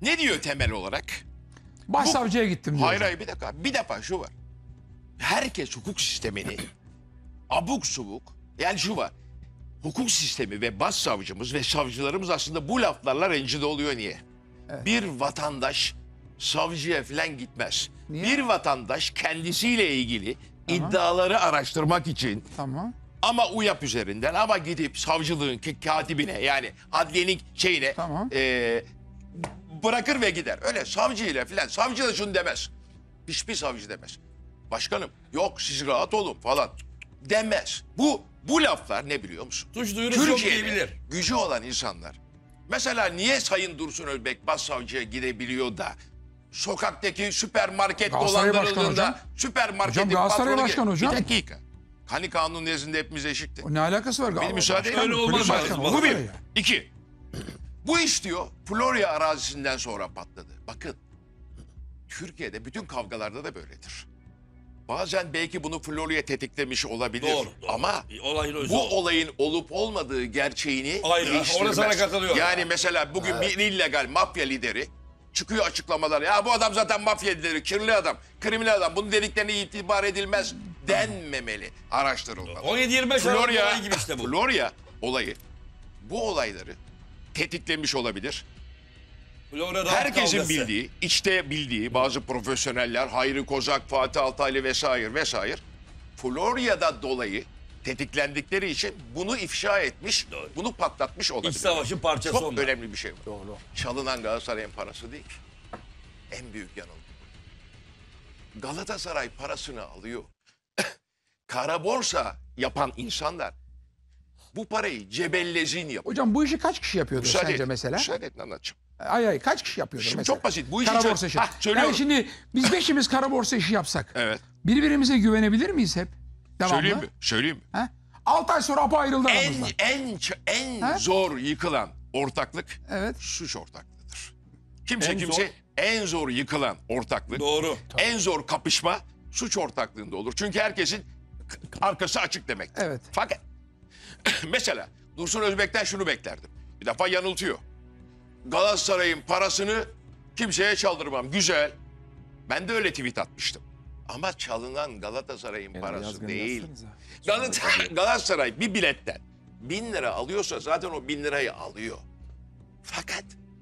Ne diyor temel olarak? Başsavcıya gittim diyor. Hayır hayır bir dakika. Bir defa şu var. Herkes hukuk sistemini abuk subuk, yani şu var. Hukuk sistemi ve başsavcımız ve savcılarımız aslında bu laflarla rencide oluyor. Niye? Evet. Bir vatandaş savcıya falan gitmez. Niye? Bir vatandaş kendisiyle ilgili iddiaları araştırmak için Tamam. ama UYAP üzerinden ama gidip savcılığın katibine, yani adliyenin şeyine Tamam. bırakır ve gider. Öyle savcıyla falan. Savcı da şunu demez. Hiçbir savcı demez. Başkanım yok siz rahat olun falan demez. Bu laflar ne biliyor musun? Suç duyurusu yok Türkiye'de diyebilir. gücü olan insanlar. Mesela niye Sayın Dursun Özbek başsavcıya gidebiliyor da sokaktaki süpermarket Galatasaray Başkanı hocam. dolandırıldığında süpermarketin Hocam Galatasaray patronu Başkanı hocam. Bir dakika. Hani kanun nezdinde hepimiz eşittik. O ne alakası var? Bir müsaade edin. Öyle olmaz. Başkanı, Bu Bu bir. Galatasaray ya. İki. Bu iş diyor Florya arazisinden sonra patladı. Bakın Türkiye'de bütün kavgalarda da böyledir. Bazen belki bunu Florya tetiklemiş olabilir. Doğru. Ama Olayın özü bu o. olayın olup olmadığı gerçeğini Hayır, değiştirmez. orada sana katılıyorum. Yani mesela bugün bir illegal mafya lideri çıkıyor açıklamalar. Ya bu adam zaten mafya lideri, kirli adam, kriminal adam. Bunun dediklerine itibar edilmez denmemeli, araştırılmalı. 17-25 Aralık Florya, olayı gibi işte bu. Florya olayı bu olayları tetiklemiş olabilir. Florya rahat Herkesin kavgası. bildiği, içte bildiği bazı profesyoneller, Hayri Kozak, Fatih Altaylı vesaire Florya'da dolayı tetiklendikleri için bunu ifşa etmiş, Doğru. bunu patlatmış olabilir. İç savaşın parçası Çok onlar. önemli bir şey var. Doğru. Çalınan Galatasaray'ın parası değil ki. En büyük yanılgı. Galatasaray parasını alıyor. Kara borsa yapan insanlar bu parayı cebellezin yapıyor. Hocam bu işi kaç kişi yapıyordur Müsaade sence et, mesela? müsaade et anlatacağım. Ay kaç kişi yapıyordur Şimdi mesela? çok basit. Bu işi kara çöz- borsa işi. Hah, söylüyorum. Yani şimdi biz beşimiz kara borsa işi yapsak. Evet. Birbirimize güvenebilir miyiz hep? Devamlı. Söyleyeyim mi? Söyleyeyim mi? He? 6 ay sonra apa ayrıldı aramızda. En Ha? zor yıkılan ortaklık Evet. suç ortaklığıdır. Kimse En kimse zor- en zor yıkılan ortaklık, Doğru. en zor kapışma suç ortaklığında olur. Çünkü herkesin arkası açık demektir. Evet. Fakat mesela Dursun Özbek'ten şunu beklerdim. Bir defa yanıltıyor. Galatasaray'ın parasını kimseye çaldırmam. Güzel. Ben de öyle tweet atmıştım. Ama çalınan Galatasaray'ın parası değil. Galatasaray bir biletten 1000 lira alıyorsa zaten o 1000 lirayı alıyor. Fakat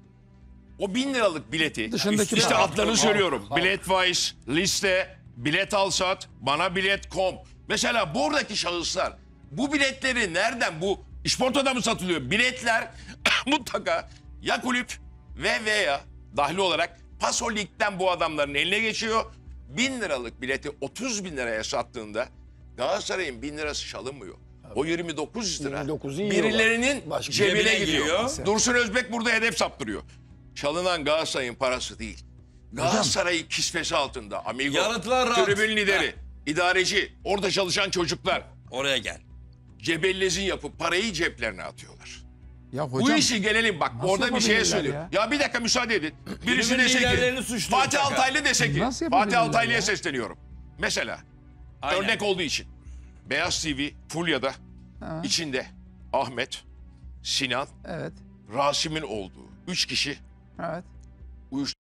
o 1000 liralık bileti Dışındaki işte para. adlarını söylüyorum. Biletwise, liste, bilet al sat, bana bilet.com. Mesela buradaki şahıslar bu biletleri nereden, bu İşporto'da mı satılıyor? Biletler mutlaka ya kulüp ve veya dahil olarak Pasolik'ten bu adamların eline geçiyor. 1000 liralık bileti 30 bin liraya sattığında Galatasaray'ın 1000 lirası çalınmıyor. O 29 lira 29'u yiyorlar. birilerinin Başka cebine cebine gidiyor. giriyor. Dursun Özbek burada hedef saptırıyor. Çalınan Galatasaray'ın parası değil. Galatasaray kisvesi altında amigo, Yaratılan rant. tribün lideri, idareci, orada çalışan çocuklar Oraya gel. cebellezin yapıp parayı ceplerine atıyorlar. Ya Bu hocam işi gelelim bak nasıl orada bir şeye yapabilirler söylüyor. Ya bir dakika müsaade edin. Birisi Tribün dese liderlerini ki suçluyor Fatih Çakar. Altaylı dese ki Nasıl Fatih yapabilirler Altaylı'ya ya? sesleniyorum. Mesela Aynen. örnek olduğu için Beyaz TV Fulya'da Ha. içinde Ahmet, Sinan, evet. Rasim'in olduğu 3 kişi Evet. uyuşturucu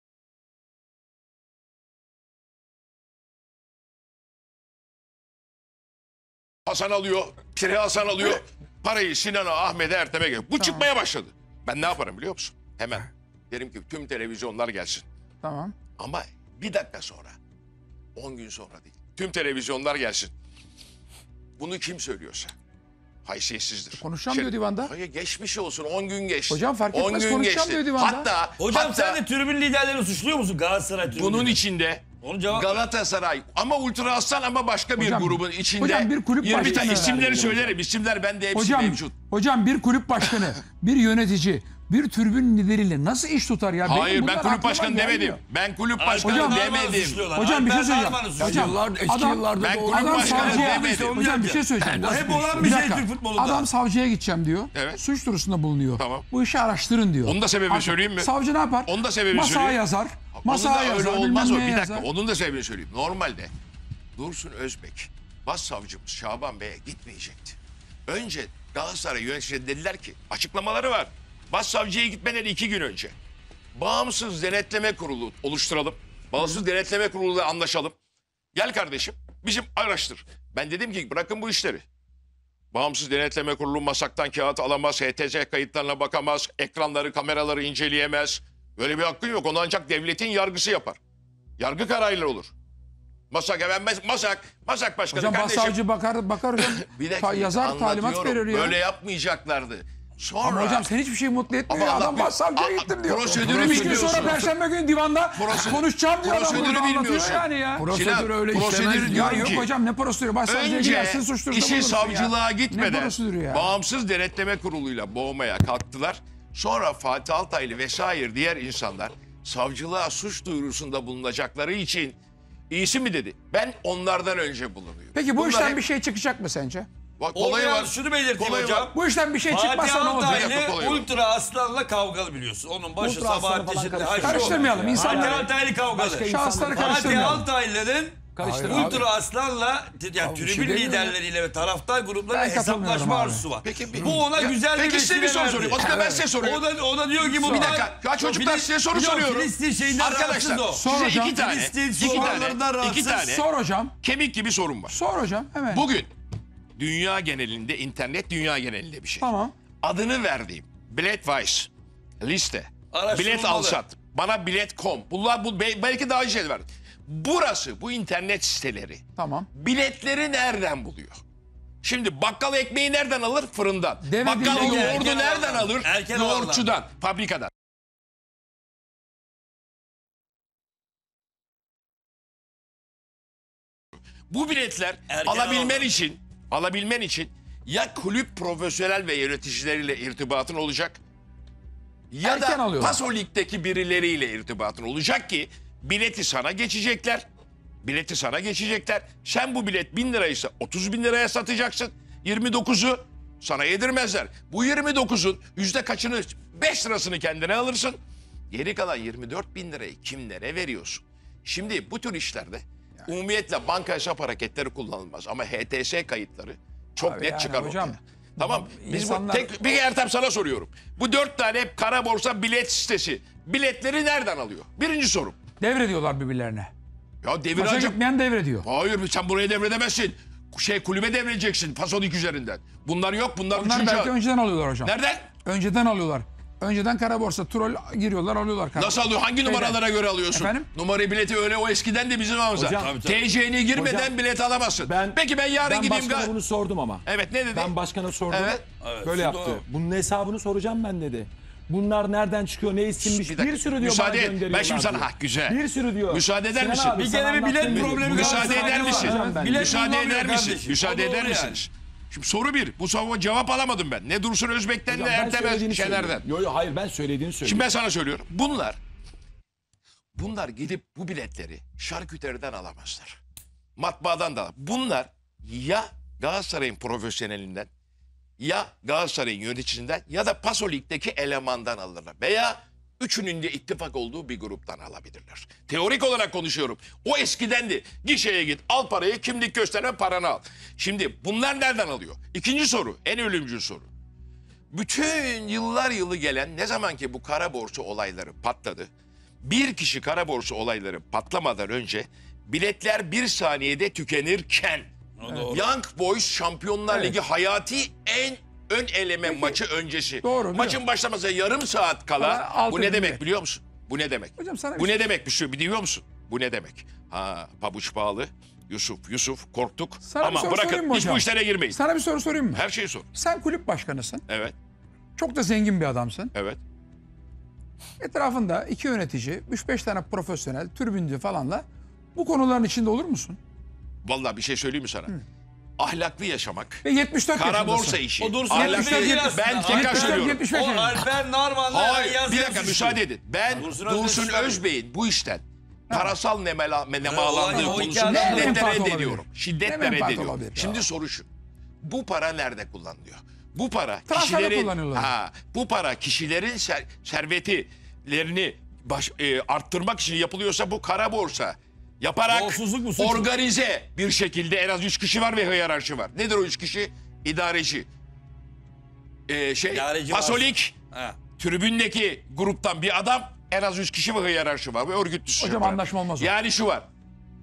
Hasan alıyor, Pire Hasan alıyor. Parayı Sinan'a, Ahmet'e, Ertem'e geliyor. Bu çıkmaya başladı. Ben ne yaparım biliyor musun? Hemen derim ki tüm televizyonlar gelsin. Tamam. Ama bir dakika sonra, 10 gün sonra değil. Tüm televizyonlar gelsin. Bunu kim söylüyorsa haysiyetsizdir. Konuşacağım diyor divanda. Hayır geçmiş olsun 10 gün geçti. Hocam fark 10 etmez, gün konuşacağım geçti. diyor divanda. Hocam sen de tribün liderlerini suçluyor musun Galatasaray tribünü? bunun içinde Onun cevap Galatasaray ama Ultra Aslan ama başka bir Hocam, grubun içinde hocam bir kulüp 20 başkanı tane isimleri herhalde söylerim. İsimler bende hepsi Hocam, mevcut. hocam bir kulüp başkanı, bir yönetici, bir tribün lideriyle nasıl iş tutar ya? Benim Hayır bunlar ben kulüp aklıma başkanı gelmiyor. demedim. Ben kulüp başkanı Hocam, demedim. Hocam bir şey söyleyeceğim. Hocam, eski adam- yıllarda ben da kulüp Adam başkanı savcıya, demedim. hocam bir şey söyleyeceğim. Bu hep olan bir şey Türk futbolunda. Adam savcıya gideceğim diyor. Evet. Suç duyurusunda bulunuyor. Tamam. Bu işi araştırın diyor. Onun da sebebini söyleyeyim mi? Savcı ne yapar? Onun da sebebini Masaya söyleyeyim. yazar. Onun Masaya da öyle yazar. olmaz o. bilmem neye Bir dakika yazar. onun da sebebini söyleyeyim. Normalde Dursun Özbek başsavcımız Şaban Bey'e gitmeyecekti. Önce Galatasaray yöneticileri dediler ki açıklamaları var. Başsavcıya gitmeden 2 gün önce. bağımsız denetleme kurulu oluşturalım. Bağımsız denetleme kuruluyla anlaşalım. Gel kardeşim bizim araştır. Ben dedim ki bırakın bu işleri. Bağımsız denetleme kurulu masaktan kağıt alamaz, HTS kayıtlarına bakamaz, ekranları, kameraları inceleyemez. Böyle bir hakkın yok. Onu ancak devletin yargısı yapar. Yargı kararıyla olur. Masak masak başkanı Hocam kardeşim. başsavcı bakar hocam. Bir dakika, Yazar talimat anlatıyorum. verir ya. Böyle yapmayacaklardı. Sonra Ama hocam sen hiçbir şey mutlu etmiyor. Ama Ya. Allah Adam bir- başsavcıya gittim diyor. prosedürü 3 gün bilmiyorsun. sonra perşembe günü divanda konuşacağım diyor adam. prosedürü Burada anlatıyor bilmiyorsun. yani ya. Sinan, prosedürü Ya diyorum yok ki, hocam ne prosedürü? Başsavcıya önce gidersin suçlusu da işi bulursun savcılığa ya. gitmeden Ne prosedürü ya? bağımsız denetleme kuruluyla boğmaya kalktılar. Sonra Fatih Altaylı vesaire diğer insanlar savcılığa suç duyurusunda bulunacakları için iyisi mi dedi? Ben onlardan önce bulunuyorum. Peki bu Bunlar işten hep- bir şey çıkacak mı sence? Bak, O olayı biraz var. şunu belirteyim Kolayı hocam. var. Bu işten bir şey Fatih çıkmazsa ne olacak? Yapma, Altaylı kolay var. Ultra Aslan'la kavgalı biliyorsun. Onun başı Ultra Aslan'ı Sabahattin falan Şener. karıştırmayalım. Karıştırmayalım, insanlar- Fatih Altaylı kavgalı. Başka Şahısları Fatih karıştırmayalım. Altaylı'nın Karıştırmayalım. Ultra Aslan'la yani Abi, bir tribün şey demiyorum liderleriyle ve taraftar gruplarıyla Ben katılmıyorum hesaplaşma abi. arzusu var. Peki, Bu ona güzel bir Peki size bir vesile soru verdi. sorayım. O zaman ben size soruyorum. O da diyor ki bu Bir dakika. Ya çocuklar size soru soruyorum. Filistin şeyinden Arkadaşlar rahatsız o. Sor size hocam. iki tane, Filistin iki sorunlarından tane, rahatsız. iki tane Sor hocam. kemik gibi sorum var. Sor hocam hemen. Bugün dünya genelinde, internet dünya genelinde bir şey. Tamam. Adını verdiğim Biletwise liste, Araştırılmalı. bilet alsat, bana bilet.com, bunlar belki daha iyi şeyler var. Burası, bu internet siteleri Tamam. biletleri nereden buluyor? Şimdi bakkal ekmeği nereden alır? Fırından. Deve Bakkal dilli yoğurdu erken nereden alanlar. alır? Erken Yoğurtçudan, fabrikadan. Bu biletler Erken alabilmen için ya kulüp profesyonel ve yöneticileriyle irtibatın olacak ya Erken da alıyorlar. Paso Lig'deki birileriyle irtibatın olacak ki bileti sana geçecekler. Bileti sana geçecekler. Sen bu bilet 1000 liraysa 30 bin liraya satacaksın. 29'u sana yedirmezler. Bu 29'un yüzde kaçını 5 lirasını kendine alırsın. Geri kalan 24 bin lirayı kimlere veriyorsun? Şimdi bu tür işlerde umumiyetle banka hesap hareketleri kullanılmaz. Ama HTS kayıtları çok Abi net yani çıkar hocam, ortaya. Tamam. Biz insanlar- bir Ertem sana soruyorum. Bu 4 tane hep kara borsa bilet sitesi. Biletleri nereden alıyor? Birinci sorum. Devrediyorlar birbirlerine. Ya devir Maça ancak... gitmeyen devrediyor. Hayır sen buraya devredemezsin. Kulübe devredeceksin Fasolik üzerinden. Bunlar yok. Bunlar Onlar üçüncü... belki önceden alıyorlar hocam. Nereden? Önceden alıyorlar. Önceden kara borsa troll giriyorlar alıyorlar. Kara Nasıl alıyor? Hangi Şeyden. numaralara göre alıyorsun? Efendim? Numarayı bileti öyle o eskiden de bizim aramızda. Hocam, tabii, tabii. TC'ni girmeden Hocam, bilet alamazsın. Peki ben yarın Ben gideyim. başkana bunu sordum ama. Evet ne dedi? Ben başkana sordum. Evet. Böyle şimdi yaptı. o- Bunun hesabını soracağım ben dedi. Bunlar nereden çıkıyor, ne isimmiş, Bir bir, dakika. sürü diyor Müsaade bana et. gönderiyorlar Ben şimdi sana diyor. ha güzel. Bir sürü diyor. Müsaade eder Sinan misin? abi, Bir sana kere bir bilet anlattığım problemi gibi. Müsaade eder misin? Bilet Müsaade bulunamıyor eder misin? kardeşim. Müsaade O eder doğru misiniz? Şimdi soru bir. Bu sabah cevap alamadım ben. Ne Dursun Özbek'ten Hocam, ne ben Ertem söylediğini Şener'den. söylüyorum. Yo, yo, hayır ben söylediğini söylüyorum. Şimdi ben sana söylüyorum. Bunlar gidip bu biletleri şarküteriden alamazlar. Matbaadan da. Bunlar ya Galatasaray'ın profesyonelinden ya Galatasaray'ın yöneticisinden ya da Paso Lig'deki elemandan alırlar. Veya üçünün de ittifak olduğu bir gruptan alabilirler. Teorik olarak konuşuyorum. O eskidendi. Gişeye git, al parayı, kimlik gösterme, paranı al. Şimdi bunlar nereden alıyor? İkinci soru, en ölümcül soru. Bütün yıllar yılı gelen ne zaman ki bu kara borsa olayları patladı. Bir kişi kara borsa olayları patlamadan önce biletler bir saniyede tükenirken Young Boys Şampiyonlar Evet. Ligi hayati en ön eleme maçı öncesi. Doğru, Maçın başlamasına yarım saat kala Kala altı bu ne demek bilet. biliyor musun? Bu ne demek? Hocam sana bu bir ne şey- demek biliyor musun? Bu ne demek? Ha pabuç pahalı. Yusuf korktuk. Sana bir Ama soru sorayım bırakın mı hiç bu hocam? işlere girmeyin. Sana bir soru sorayım mı? Her şeyi sor. Sen kulüp başkanısın. Evet. Çok da zengin bir adamsın. Evet. Etrafında 2 yönetici, 3-5 tane profesyonel, tribündü falanla bu konuların içinde olur musun? Vallahi bir şey söyleyeyim mi sana? Ahlaklı yaşamak. Ve 74 Kara yaşındasın. borsa işi. O Dursun ahlaklı- Özbek değil aslında. Ben tekrar 74, söylüyorum. 75 O yaşında. Alper Narman'la Hayır yazdığı bir dakika suçlu. müsaade edin. Ben Dursun Dursun Özbek Özbey'in bu işten parasal nemalandığı o iki konusunu adam- Ne şiddetle menfaat reddediyorum. olabilir? Ne Şiddetle menfaat reddediyorum. olabilir ya? Şimdi soru şu. Bu para nerede kullanılıyor? Bu para Transferde kişilerin kullanıyorlar. bu para kişilerin servetlerini arttırmak için yapılıyorsa bu kara borsa yaparak Yolsuzluk mu, suç mu? organize bir şekilde en az 3 kişi var ve hiyerarşi var. Nedir o 3 kişi? İdareci. İdareci var. Pasolik Ha. tribündeki gruptan bir adam En az 100 kişi ve hiyerarşi var. Ve örgütlüsü. Hocam anlaşma olmaz o. Yani şu var.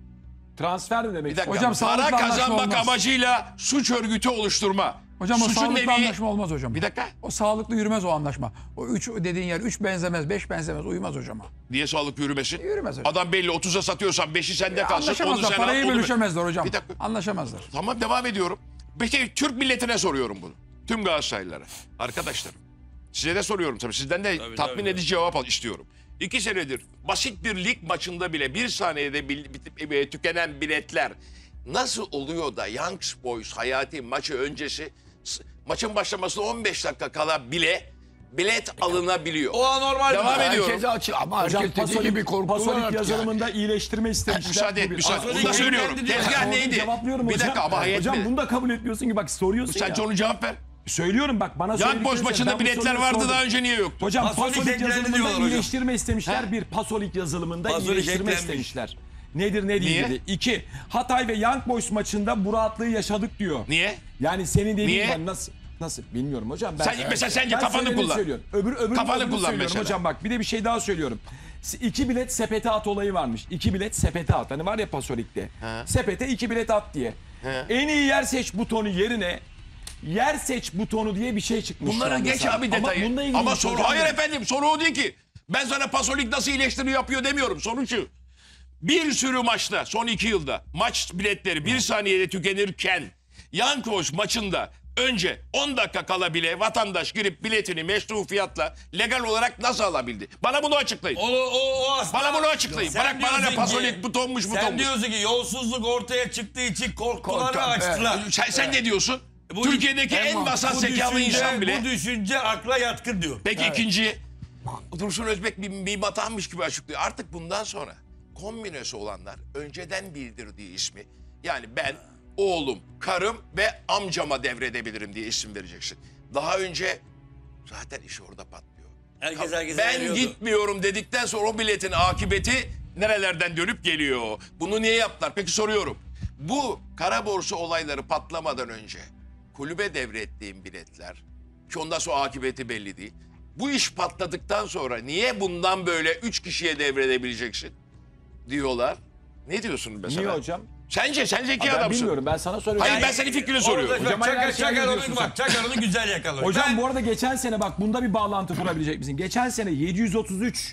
Transfer de demek. Bir dakika. Hocam, Para sağlıklı anlaşma kazanmak olmaz. amacıyla suç örgütü oluşturma. Hocam o Suçun sağlıklı nevi- anlaşma olmaz hocam. Bir dakika. O sağlıklı yürümez o anlaşma. O 3 dediğin yer 3 benzemez, 5 benzemez, uyumaz hocama. Niye sağlık yürümesin? Yürümez hocam. Adam belli 30'a satıyorsan 5'i sende kalsın. Onu Anlaşamazlar, sen parayı al, onu- bölüşemezler hocam. Bir dakika. Anlaşamazlar. Tamam devam ediyorum. Peki Türk milletine soruyorum bunu. Tüm Galatasaraylılara. Arkadaşlarım. Size de soruyorum tabii. Sizden de tatmin edici cevap istiyorum. 2 senedir basit bir lig maçında bile bir saniyede tükenen biletler nasıl oluyor da Young Boys Hayati maçı öncesi maçın başlamasına 15 dakika kala bile bilet alınabiliyor. O anormal. Devam ediyorum. Herkese açık ama Hocam herkes dediği gibi korkuyorlar Pasolik artık yani. yazılımında iyileştirme istemişler. Müsaade et, Bu bir- müsaade. Aslında Bunu da kendi söylüyorum. kendi diyor. Tezgah Onu neydi? cevaplıyorum Bir hocam. dakika ama hayet Hocam mi? bunu da kabul etmiyorsun ki bak soruyorsun Sen ya. onu cevap ver. Söylüyorum bak bana Young Boys söylediklerini maçında ben bu biletler soruyu vardı sordum. daha önce niye yoktu? Hocam Pasolik Pasolik eklendi yazılımında diyorlar hocam. iyileştirme istemişler. He? Bir Pasolik yazılımında Pasolik iyileştirme eklenmiş. istemişler. Nedir ne Niye? değildi? 2. Hatay ve Young Boys maçında bu rahatlığı yaşadık diyor. Niye? Yani senin dediğin Niye? ben nasıl bilmiyorum hocam. Ben, Mesela sence ben kafanı söylediğimi kullan. Söylüyorum. Öbürünü Kafanı kullan söylüyorum mesela. hocam bak bir de bir şey daha söylüyorum. 2 bilet sepete at olayı varmış. 2 bilet sepete at. Hani var ya Pasolik'te. Sepete 2 bilet at diye. En iyi yer seç butonu yerine yer seç butonu diye bir şey çıkmış. şu Bunlara anda geç sana. abi detayı. Ama, bununla ilgili Ama bir şey soru hocam. hayır efendim soru o değil ki. Ben sana Pasolik nasıl iyileştiriyor yapıyor demiyorum. Soru şu. Bir sürü maçta son 2 yılda maç biletleri 1 saniyede tükenirken Young Boys maçında önce 10 dakika kala bile vatandaş girip biletini meşru fiyatla legal olarak nasıl alabildi? Bana bunu açıklayın. O aslında. Bana bunu açıklayın. Sen Bırak bana ne diyorsun Pasolik ki- butonmuş Sen butonmuş. diyorsun ki yolsuzluk ortaya çıktığı için korktular ve Korktu, açtılar. Sen ne diyorsun? Bu- Türkiye'deki en Tamam. vasat Bu zekalı insan bile. Bu düşünce akla yatkın diyor. Peki ikinci Dursun Özbek bir batanmış gibi açıklıyor. Artık bundan sonra kombinesi olanlar önceden bildirdiği ismi yani ben, oğlum, karım ve amcama devredebilirim diye isim vereceksin. Daha önce zaten iş orada patlıyor. Herkese Ben veriyordu. gitmiyorum dedikten sonra o biletin akıbeti nerelerden dönüp geliyor. Bunu niye yaptılar? Peki soruyorum. Bu kara borsa olayları patlamadan önce kulübe devrettiğim biletler ki ondan sonra akıbeti belli değil. Bu iş patladıktan sonra niye bundan böyle 3 kişiye devredebileceksin diyorlar. Ne diyorsun mesela? Niye hocam? Sen zeki Ben adamsın. bilmiyorum ben sana soruyorum. Hayır ben senin fikrini soruyorum. Orada Hocam, her şeyi Çakar biliyorsun onu sen. bak. Çakar onu güzel yakaladı. Hocam bu arada geçen sene bak bunda bir bağlantı kurabilecek misin? Geçen sene 733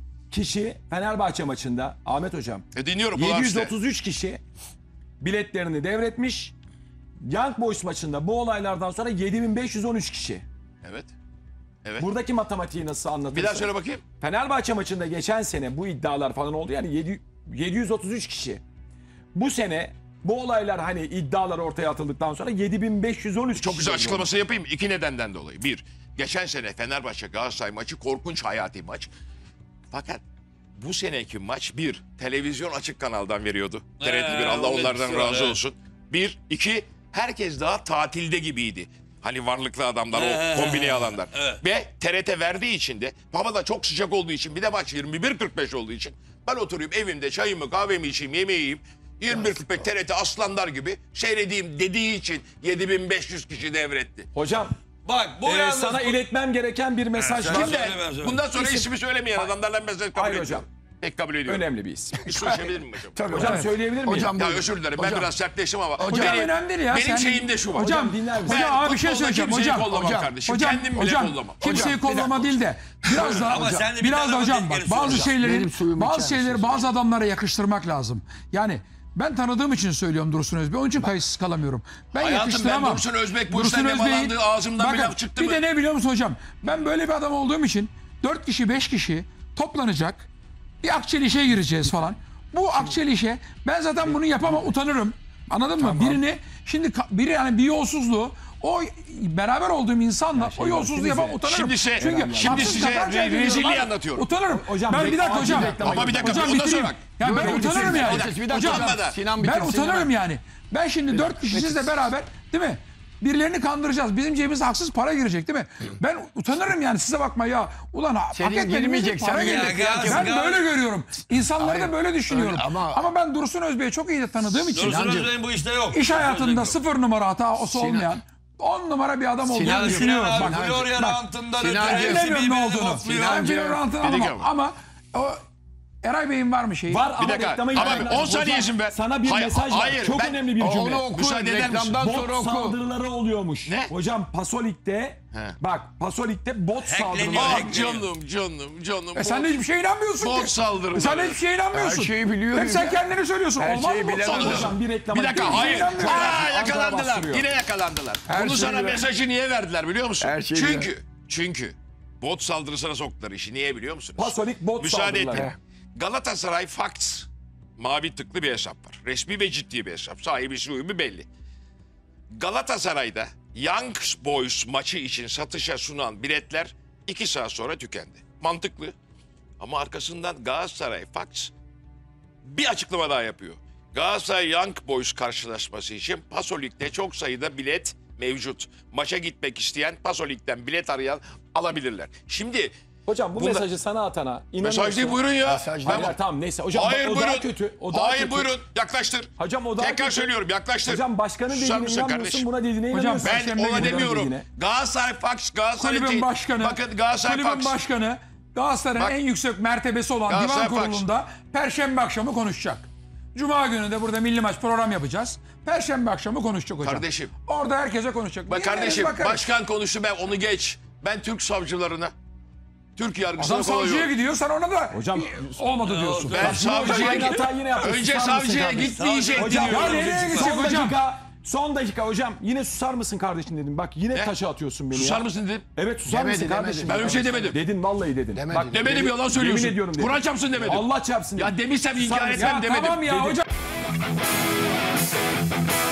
kişi Fenerbahçe maçında Ahmet hocam. Dinliyorum. kulağım işte. 733 kişi biletlerini devretmiş. Young Boys maçında bu olaylardan sonra 7513 kişi. Evet. Buradaki matematiği nasıl anlatırsın? Bir daha söyle bakayım. Fenerbahçe maçında geçen sene bu iddialar falan oldu yani 733 kişi. Bu sene bu olaylar hani iddialar ortaya atıldıktan sonra 7513 Çok kişi güzel oldu. açıklaması yapayım. 2 nedenden dolayı. 1. Geçen sene Fenerbahçe Galatasaray maçı korkunç hayati maç. Fakat bu seneki maç televizyon açık kanaldan veriyordu. TRT1 Allah onun onlardan etkisi var, razı evet. olsun. 2 herkes daha tatilde gibiydi. Hani varlıklı adamlar, o kombine alanlar. Ve TRT verdiği için de hava da çok sıcak olduğu için bir de maç 21.45 olduğu için ben oturayım evimde çayımı kahvemi içeyim yemeği yiyeyim. 21.45 TRT aslanlar gibi seyredeyim dediği için 7500 kişi devretti. Hocam Bak bu yalnız... sana iletmem gereken bir mesaj sen var. söyle. Şimdi ben söyleyeyim. bundan sonra ismi söylemeyen adamlardan mesaj kabul Hayır ediyorum. hocam. Pek kabul ediyorum. Önemli bir isim. Bir su içebilir miyim hocam? Tabii Hocam evet. söyleyebilir miyim? Hocam Ya buyurun. özür dilerim ben Hocam. biraz sertleştim ama. Hocam, önemli değil ya. Benim Sen- şeyim de şu var. Hocam, dinler misin? hocam abi bir şey futbolda söyleyeceğim. kimseyi Hocam, kollamam hocam, kardeşim. hocam, Kendim bile hocam, kollamam. kimseyi kollama değil de biraz da Ama sen de bir biraz da tane hocam bak tehlikeli bazı soracağım. şeyleri Benim suyumu bazı içer şeyleri misiniz? bazı adamlara yakıştırmak lazım. Yani ben tanıdığım için söylüyorum Dursun Özbek. Onun için kayıtsız kalamıyorum. Ben Hayatım, yakıştıramam. ben Dursun Özbek bu Dursun işten Özbek'in- nemalandı, ağzımdan bir Bakın, laf çıktı bir mı? de ne biliyor musun hocam? Ben böyle bir adam olduğum için 4 kişi 5 kişi toplanacak. Bir akçelişe gireceğiz falan. Bu akçelişe ben zaten bunu yapamam utanırım. Anladın mı? Birini şimdi biri yani bir yolsuzluğu o beraber olduğum insanla o yolsuzluğu yapamam utanırım. Şimdi haksız size kazanç elde ediyorum rezilliği abi. anlatıyorum. Utanırım. Hocam, Ben bir dakika acil hocam. reklama Ama bir dakika Hocam ondan sonra bitireyim. bak. Ya ben Yok, utanırım bitirsin. yani. Bir dakika, Hocam hocam. Sinan ben bitirsin utanırım hemen. yani. Ben şimdi 4 kişisizle beraber değil mi? Birilerini kandıracağız. Bizim cebimize haksız para girecek değil mi? Ben utanırım yani size bakma ya. Ulan hak Senin etmediğimiz girmeyecek, para sen girecek. girmeyecek. Ben Ya, böyle görüyorum. İnsanları da böyle düşünüyorum. öyle Ama ben Dursun Özbek'i çok iyi de tanıdığım için. Dursun Özbek'in bu işte yok. İş hayatında 0 numara hatası olmayan 10 numara bir adam olduğunu Sinancığım, düşünüyorum. Sinan Bak, abi Florya bak, rantından Sinancığım, ötürü hepsi bilemiyorum ne birbirini olduğunu. mofluyor. Ben Florya rantını Bir dakika. anlamam ama O Eray Bey'in var mı şeyi? Var ama dakika, reklama ama gitmeden- 10 saniye Hocam, izin ver. Sana bir Hayır, mesaj var. hayır, Çok ben- önemli bir cümle. Onu oku. Müsaade eder misin? Reklamdan sonra Bot oku. saldırıları oluyormuş. Ne? Hocam Pasolik'te bak Pasolik'te bot saldırıları. Ah canım. Sen de hiçbir şeye inanmıyorsun Bot ki. saldırıları. Sen de hiçbir şeye inanmıyorsun. Her şeyi biliyorum Hep sen ya. kendini söylüyorsun. Her Olmaz şeyi mı bot bilemem. saldırısı? Hocam bir reklama Bir dakika, gittim. hayır. inanmıyorum. Yakalandılar. bastırıyor. Yine yakalandılar. Her Bunu şeyi sana bilen- mesajı niye verdiler biliyor musun? Her şeyi Çünkü bot saldırısına soktular işi. Niye biliyor musunuz? Pasolik bot Müsaade saldırıları. edin. Galatasaray Facts. Mavi tıklı bir hesap var. Resmi ve ciddi bir hesap. Sahibi uyumu belli. Galatasaray'da Young Boys maçı için satışa sunan biletler 2 saat sonra tükendi. Mantıklı. Ama arkasından Galatasaray Facts bir açıklama daha yapıyor. Galatasaray Young Boys karşılaşması için Pasolik'te çok sayıda bilet mevcut. Maça gitmek isteyen Pasolik'ten bilet arayan alabilirler. Şimdi Hocam bu Bunda- mesajı sana atana inanıyorsun. mesaj değil buyurun ya. Mesaj Ben- Hayır, hayır, tamam neyse. Hocam Hayır o buyurun. daha kötü. O daha Hayır kötü. buyurun yaklaştır. Hocam o daha Tekrar kötü. söylüyorum yaklaştır. Hocam başkanın Susar dediğine mısın inanmıyorsun, kardeşim? buna dediğine Hocam inanıyorsun. Ben Perşembe ona günü demiyorum. dediğine. Galatasaray Fox, Galatasaray Kulübün değil. başkanı, Bakın Galatasaray kulübün Fox. başkanı Galatasaray'ın Bak. en yüksek mertebesi olan Galatasaray divan Fox. kurulunda Perşembe akşamı konuşacak. Cuma günü de burada milli maç program yapacağız. Perşembe akşamı konuşacak hocam. Kardeşim. Orada herkese konuşacak. Bak Dinleriz, kardeşim bakarız. başkan konuştu ben onu geç. Ben Türk savcılarına, Türk yargısına Adam savcıya koyuyorum. gidiyor sen ona da Hocam- olmadı diyorsun. Ben savcıya aynı hatayı yine yapıyorsun. Önce Susar mısın savcıya kardeşim? git diyecektin Hocam diyorum. ya nereye gidecek son hocam? son dakika hocam yine susar mısın kardeşim dedim. Bak yine Ne? taşa atıyorsun beni Susar ya. mısın dedim. Evet susar Demedi, mısın demedi. kardeşim? Ben öyle bir şey demedim. Dedin vallahi dedin. Demedi. Bak, Demedim yalan söylüyorsun. Yemin ediyorum dedim. Kur'an çarpsın demedim. Allah çarpsın dedim. Ya demişsem Susar inkar mısın? etmem Ya demedim. tamam ya Dedim. hocam.